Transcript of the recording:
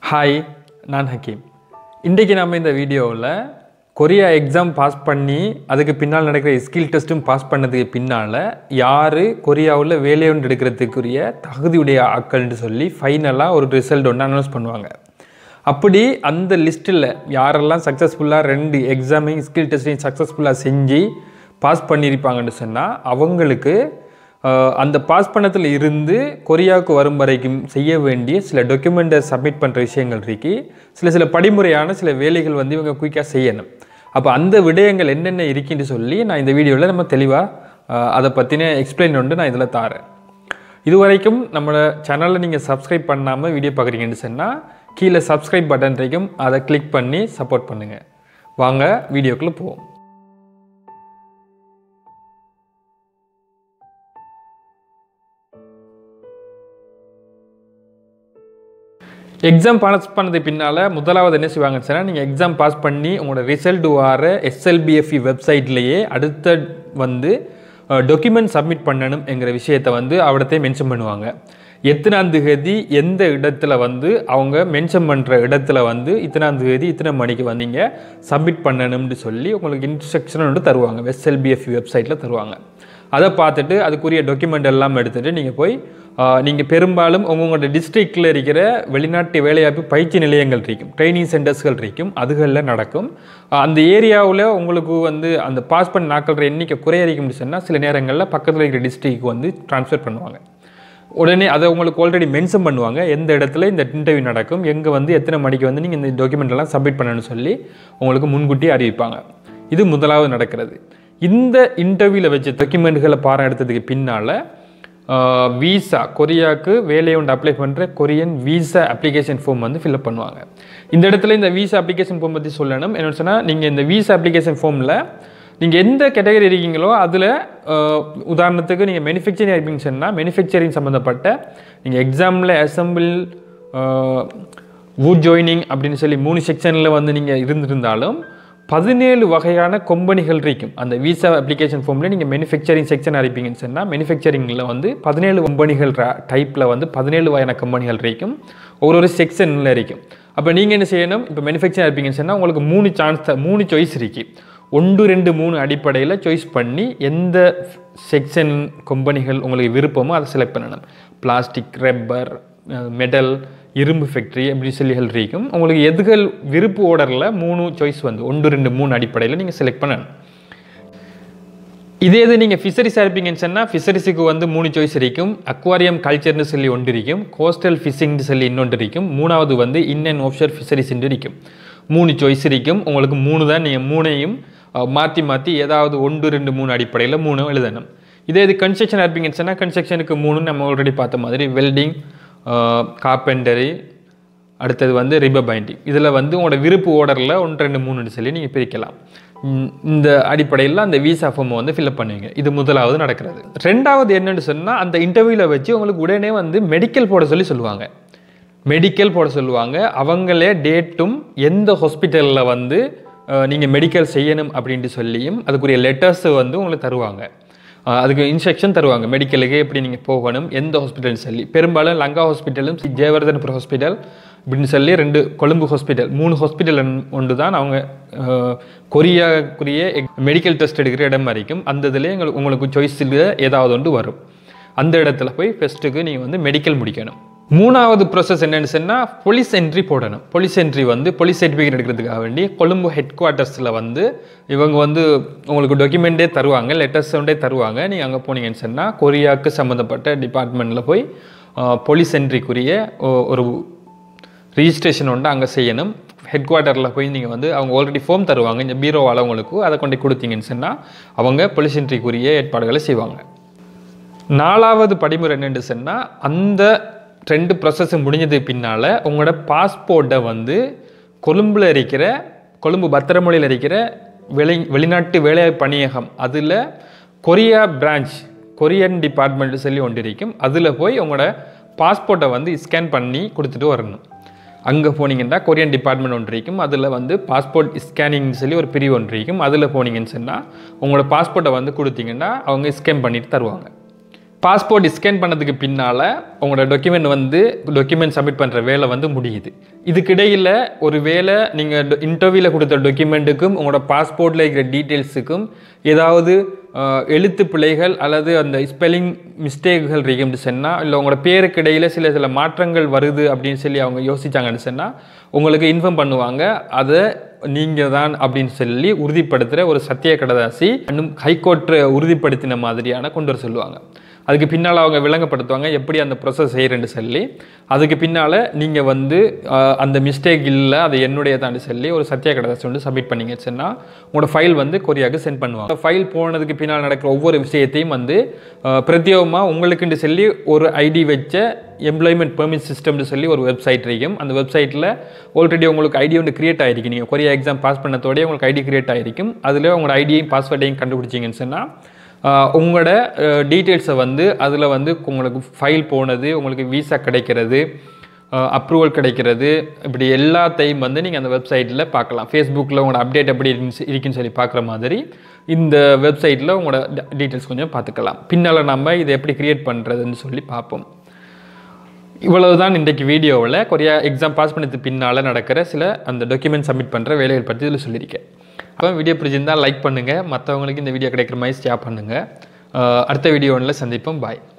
Hi, நான் ஹக்கீம். இன்றைக்கி நம்ம இந்த வீடியோவில் கொரியா எக்ஸாம் பாஸ் பண்ணி அதுக்கு பின்னால் நடக்கிற ஸ்கில் டெஸ்ட்டும் பாஸ் பண்ணதுக்கு பின்னால் யார் கொரியாவில் வேலை ஒன்று எடுக்கிறதுக்குரிய தகுதியுடைய ஆட்கள்னு சொல்லி ஃபைனலாக ஒரு ரிசல்ட் ஒன்று அனௌன்ஸ் பண்ணுவாங்க. அப்படி அந்த லிஸ்ட்டில் யாரெல்லாம் சக்ஸஸ்ஃபுல்லாக 2 எக்ஸாமையும் ஸ்கில் டெஸ்ட்டையும் சக்ஸஸ்ஃபுல்லாக செஞ்சு பாஸ் பண்ணியிருப்பாங்கன்னு சொன்னால் அவங்களுக்கு அந்த பாஸ் பண்ணத்தில் இருந்து கொரியாவுக்கு வரும் வரைக்கும் செய்ய வேண்டிய சில டாக்குமெண்ட்டை சப்மிட் பண்ணுற விஷயங்கள் இருக்கு. சில படிமுறையான சில வேலைகள் வந்து இவங்க குயிக்காக செய்யணும். அப்போ அந்த விடயங்கள் என்னென்ன இருக்குன்னு சொல்லி நான் இந்த வீடியோவில் நம்ம தெளிவாக அதை பற்றின எக்ஸ்பிளைன் ஒன்று நான் இதில் தாரேன். இது வரைக்கும் நம்மளோட சேனலில் நீங்கள் சப்ஸ்கிரைப் பண்ணாமல் வீடியோ பார்க்குறீங்கன்னு சொன்னால் கீழே சப்ஸ்கிரைப் பட்டன் இருக்கும், அதை கிளிக் பண்ணி சப்போர்ட் பண்ணுங்கள். வாங்க வீடியோக்குள்ளே போவோம். எக்ஸாம் பாஸ் பண்ணது பின்னால் முதலாவது என்ன செய்வாங்கன்னு சொன்னால், நீங்கள் எக்ஸாம் பாஸ் பண்ணி உங்களோட ரிசல்ட் வர SLBFE வெப்சைட்லேயே அடுத்த வந்து டாக்குமெண்ட் சப்மிட் பண்ணணும் என்கிற விஷயத்தை வந்து அவடத்தையே மென்ஷன் பண்ணுவாங்க. எத்தனாம் தேதி எந்த இடத்துல வந்து அவங்க மென்ஷன் பண்ணுற இடத்துல வந்து இத்தனாம் தேதி இத்தனை மணிக்கு வந்தீங்க சப்மிட் பண்ணணும்னு சொல்லி உங்களுக்கு இன்ஸ்ட்ரக்ஷன் ஒன்று தருவாங்க. SLBFE வெப்சைட்டில் தருவாங்க. அதை பார்த்துட்டு அதுக்குரிய டாக்குமெண்ட் எல்லாம் எடுத்துகிட்டு நீங்கள் போய் நீங்கள் பெரும்பாலும் உங்களோட டிஸ்ட்ரிக்டில் இருக்கிற வெளிநாட்டு வேலைவாய்ப்பு பயிற்சி நிலையங்கள் இருக்கும், ட்ரைனிங் சென்டர்ஸ்கள் இருக்கும், அதுகளில் நடக்கும். அந்த ஏரியாவில் உங்களுக்கு வந்து அந்த பாஸ் பண்ண நாட்கள் எண்ணிக்கை குறையறிக்கும்னு சொன்னால் சில நேரங்களில் பக்கத்தில் இருக்கிற டிஸ்ட்ரிக்ட்டுக்கு வந்து ட்ரான்ஸ்ஃபர் பண்ணுவாங்க. உடனே அதை உங்களுக்கு ஆல்ரெடி மென்ஷன் பண்ணுவாங்க, எந்த இடத்துல இந்த இன்டர்வியூ நடக்கும், எங்கே வந்து எத்தனை மணிக்கு வந்து நீங்கள் இந்த டாக்குமெண்ட் எல்லாம் சப்மிட் பண்ணணும்னு சொல்லி உங்களுக்கு முன்கூட்டியே அறிவிப்பாங்க. இது முதலாவது நடக்கிறது. இந்த இன்டர்வியூவில் வச்ச டாக்குமெண்ட்களை பாடம் எடுத்ததுக்கு பின்னால் வீசா, கொரியாவுக்கு வேலையை ஒன்று அப்ளை பண்ணுற கொரியன் வீசா அப்ளிகேஷன் ஃபார்ம் வந்து ஃபில்அப் பண்ணுவாங்க. இந்த இடத்துல இந்த வீசா அப்ளிகேஷன் ஃபார்ம் பற்றி சொல்லணும். என்னென்னு சொன்னால், நீங்கள் இந்த வீசா அப்ளிகேஷன் ஃபார்மில் நீங்கள் எந்த கேட்டகரி இருக்கீங்களோ அதில் உதாரணத்துக்கு நீங்கள் மேனுஃபேக்சரிங் இருப்பீங்கன்னு சொன்னால் மேனுஃபேக்சரிங் சம்மந்தப்பட்ட நீங்கள் எக்ஸாமில் அசம்பிள் வுட் ஜாயினிங் அப்படின்னு சொல்லி 3 செக்ஷனில் வந்து நீங்கள் இருந்திருந்தாலும் 17 வகையான கம்பெனிகள் இருக்கும். அந்த வீசா அப்ளிகேஷன் ஃபார்மில் நீங்கள் மேனுஃபேக்சரிங் செக்ஷன் இருப்பீங்கன்னு சொன்னால் மேனுஃபேக்சரிங்கில் வந்து 17 கம்பெனிகள் டைப்பில் வந்து 17 வகையான கம்பெனிகள் இருக்கும், ஒரு செக்ஷனில் இருக்கும். அப்போ நீங்கள் என்ன செய்யணும், இப்போ மேனுஃபேக்சரிங் இருப்பீங்கன்னு சொன்னால் உங்களுக்கு 3 சாய்ஸ் இருக்குது. 1, 2, 3 அடிப்படையில் சாய்ஸ் பண்ணி எந்த செக்ஷன் கம்பெனிகள் உங்களுக்கு விருப்பமோ அதை செலக்ட் பண்ணணும். பிளாஸ்டிக், ரப்பர், மெட்டல், இரும்பு ஃபேக்ட்ரி அப்படி சொல்லிகள் இருக்கும். உங்களுக்கு எதுகள் விருப்பு ஓர்டரில் 3 சாய்ஸ் வந்து 1, 2, 3 அடிப்படையில் நீங்கள் செலக்ட் பண்ணணும். இதே இது நீங்கள் ஃபிஷரிஸாக இருப்பீங்கன்னு சொன்னால் ஃபிஷரிஸுக்கு வந்து 3 சாய்ஸ் இருக்கும். அக்வாரியம் கல்ச்சர்னு சொல்லி ஒன்று இருக்கும், கோஸ்டல் ஃபிஷிங்னு சொல்லி இன்னொன்று இருக்கும், 3வது வந்து இன் அண்ட் ஆஃப்ஷோர் ஃபிஷரிஸ்ன்னு இருக்கும். 3 சாய்ஸ் இருக்கும். உங்களுக்கு 3 தான். நீங்கள் 3ஐயும் மாற்றி ஏதாவது 1, 2, 3 அடிப்படையில் 3 எழுதணும். இதே இது கன்ஸ்ட்ரக்ஷனாக இருப்பீங்கன்னு சொன்னால் கன்ஸ்ட்ரக்ஷனுக்கு 3 நம்ம ஆல்ரெடி பார்த்த மாதிரி வெல்டிங், கார்பெண்டரி, அடுத்தது வந்து ரிப்பர் பைண்டிங். இதில் வந்து உங்களோட விருப்பு ஓர்டரில் 1, 2, 3 சொல்லி நீங்கள் பிரிக்கலாம். இந்த அடிப்படையில் அந்த வீசா ஃபார்மை வந்து ஃபில்அப் பண்ணுவீங்க. இது முதலாவது நடக்கிறது. 2வது என்னென்னு சொன்னால், அந்த இன்டர்வியூவில் வச்சு உங்களுக்கு உடனே வந்து மெடிக்கல் போட சொல்லுவாங்க. மெடிக்கல் போட சொல்லுவாங்க. அவங்களே டேட்டும் எந்த ஹாஸ்பிட்டலில் வந்து நீங்கள் மெடிக்கல் செய்யணும் அப்படின்ட்டு சொல்லியும் அதுக்குரிய லெட்டர்ஸை வந்து உங்களுக்கு தருவாங்க. அதுக்கு இன்ஸ்ட்ரக்ஷன் தருவாங்க, மெடிக்கலுக்கு எப்படி நீங்கள் போகணும், எந்த ஹாஸ்பிட்டல்னு சொல்லி. பெரும்பாலும் லங்கா ஹாஸ்பிட்டலும் ஜெயவர்தனபுர ஹாஸ்பிட்டல் அப்படின்னு சொல்லி 2 கொழும்பு ஹாஸ்பிட்டல் 3 ஹாஸ்பிட்டல் ஒன்று தான் அவங்க கொரியாக்குரிய மெடிக்கல் டெஸ்ட் எடுக்கிற இடம் வரைக்கும். அந்த இதில் உங்களுக்கு சாய்ஸில் ஏதாவது ஒன்று வரும். அந்த இடத்துல போய் ஃபஸ்ட்டுக்கு நீங்கள் வந்து மெடிக்கல் முடிக்கணும். 3வது ப்ராசஸ் என்னென்னு சொன்னால், போலீஸ் என்ட்ரி போடணும். போலீஸ் என்ட்ரி வந்து போலீஸ் சர்டிஃபிகேட் எடுக்கிறதுக்காக வேண்டி கொழும்பு ஹெட் குவார்ட்டர்ஸில் வந்து இவங்க வந்து உங்களுக்கு டாக்குமெண்ட்டே தருவாங்க, லெட்டர்ஸ் ஒன்றே தருவாங்க. நீங்கள் அங்கே போனீங்கன்னு சொன்னால் கொரியாவுக்கு சம்மந்தப்பட்ட டிபார்ட்மெண்ட்டில் போய் போலீஸ் என்ட்ரிக்குரிய ஒரு ரிஜிஸ்ட்ரேஷன் ஒன்று அங்கே செய்யணும். ஹெட் குவார்ட்டரில் போய் நீங்கள் வந்து அவங்க ஆல்ரெடி ஃபார்ம் தருவாங்க, இந்த பீரோவால் அவங்களுக்கு அதை கொண்டு கொடுத்தீங்கன்னு சொன்னால் அவங்க போலீஸ் என்ட்ரிக்குரிய ஏற்பாடுகளை செய்வாங்க. 4வது படிமுறை என்னென்னு சொன்னால், அந்த 2 ப்ராசஸ் முடிஞ்சதுக்கு பின்னால் உங்களோட பாஸ்போர்ட்டை வந்து கொழும்பு பத்திரமொழியில் இருக்கிற வெளிநாட்டு வேலைவாய்ப்பு பணியகம் அதில் கொரியா பிரான்ச் கொரியன் டிபார்ட்மெண்ட் சொல்லி ஒன்று இருக்கும். அதில் போய் உங்களோட பாஸ்போர்ட்டை வந்து ஸ்கேன் பண்ணி கொடுத்துட்டு வரணும். அங்கே போனீங்கன்னா கொரியன் டிபார்ட்மெண்ட் ஒன்று இருக்கும், அதில் வந்து பாஸ்போர்ட் ஸ்கேனிங்னு சொல்லி ஒரு பிரிவு ஒன்று இருக்கும். அதில் போனீங்கன்னு சொன்னால் உங்களோட பாஸ்போர்ட்டை வந்து கொடுத்தீங்கன்னா அவங்க ஸ்கேன் பண்ணிட்டு தருவாங்க. பாஸ்போர்ட் ஸ்கேன் பண்ணதுக்கு பின்னால் உங்களோட டாக்குமெண்ட் சப்மிட் பண்ணுற வேலை வந்து முடியுது. இதுக்கிடையில் ஒரு வேலை நீங்கள் இன்டர்வியூவில் கொடுத்த டாக்குமெண்ட்டுக்கும் உங்களோட பாஸ்போர்ட்டில் இருக்கிற டீட்டெயில்ஸுக்கும் ஏதாவது எழுத்து பிழைகள் அல்லது அந்த ஸ்பெல்லிங் மிஸ்டேக்குகள் இருக்குன்னு சொன்னால், இல்லை உங்களோட பேருக்கு இடையில் சில மாற்றங்கள் வருது அப்படின்னு சொல்லி அவங்க யோசிச்சாங்கன்னு சொன்னால் உங்களுக்கு இன்ஃபார்ம் பண்ணுவாங்க. அதை நீங்கள் தான் அப்படின்னு சொல்லி உறுதிப்படுத்துகிற ஒரு சத்திய கடதாசி இன்னும் ஹைகோர்ட்டை உறுதிப்படுத்தின மாதிரியான கொண்டு வர சொல்லுவாங்க. அதுக்கு பின்னால் அவங்க விளங்கப்படுத்துவாங்க எப்படி அந்த ப்ரொசஸ் செய்கிறேன்னு சொல்லி. அதுக்கு பின்னால் நீங்கள் வந்து அந்த மிஸ்டேக் இல்லை, அது என்னுடைய தான் சொல்லி ஒரு சத்திய கடதாசி வந்து சப்மிட் பண்ணிங்க சொன்னால் உங்களோட ஃபைல் வந்து கொரியாவுக்கு சென்ட் பண்ணுவாங்க. ஃபைல் போனதுக்கு பின்னால் நடக்கிற ஒவ்வொரு விஷயத்தையும் வந்து பிரத்யேகமாக உங்களுக்குன்னு சொல்லி ஒரு ஐடி வச்ச எம்ப்ளாய்மெண்ட் பெர்மிட் சிஸ்டம்னு சொல்லி ஒரு வெப்சைட் இருக்கும். அந்த வெப்சைட்டில் ஆல்ரெடி உங்களுக்கு ஐடி ஒன்று கிரியேட் ஆகிருக்கு. நீங்கள் கொரியா எக்ஸாம் பாஸ் பண்ணதோடய உங்களுக்கு ஐடி கிரியேட் ஆகிருக்கும். அதில் உங்களோட ஐடியையும் பாஸ்வேர்டையும் கண்டுபிடிச்சிங்கன்னு சொன்னால் உங்களோட டீட்டெயில்ஸை வந்து அதில் வந்து உங்களுக்கு ஃபைல் போனது, உங்களுக்கு விசா கிடைக்கிறது, அப்ரூவல் கிடைக்கிறது, இப்படி எல்லாத்தையும் வந்து நீங்கள் அந்த வெப்சைட்டில் பார்க்கலாம். ஃபேஸ்புக்கில் உங்களோட அப்டேட் எப்படி இருக்குன்னு சொல்லி பார்க்குற மாதிரி இந்த வெப்சைட்டில் உங்களோட டீட்டெயில்ஸ் கொஞ்சம் பார்த்துக்கலாம். பின்னால் நம்ம இதை எப்படி க்ரியேட் பண்ணுறதுன்னு சொல்லி பார்ப்போம். இவ்வளவு தான் இன்றைக்கு வீடியோவில் கொரியா எக்ஸாம் பாஸ் பண்ணது பின்னால் நடக்கிற சில அந்த டாக்குமெண்ட் சப்மிட் பண்ணுற வேலைகள் பற்றி இதில் சொல்லியிருக்கேன். அப்போ வீடியோ பிடிச்சிருந்தால் லைக் பண்ணுங்கள், மற்றவங்களுக்கு இந்த வீடியோ கிடைக்கிற மாதிரி ஷேர் பண்ணுங்கள். அடுத்த வீடியோவில் சந்திப்போம். பாய்.